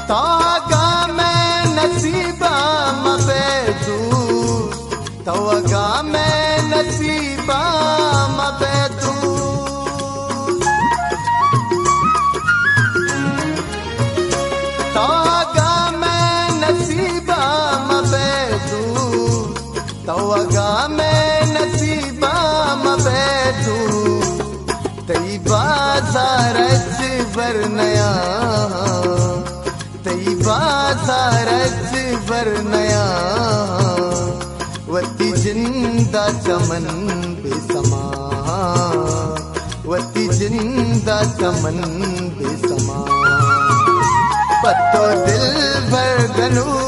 तागा मैं नसीबा मबेदू तवगा मैं नसीबा मबेदू तागा मैं नसीबा मबेदू तवगा मैं नसीबा मबेदू तई बाजार वरनया तई बाजार वरनया वती जिंदा चमन बेसमा वती जिंदा चमन बेसमा पत्तो दिल भर गनू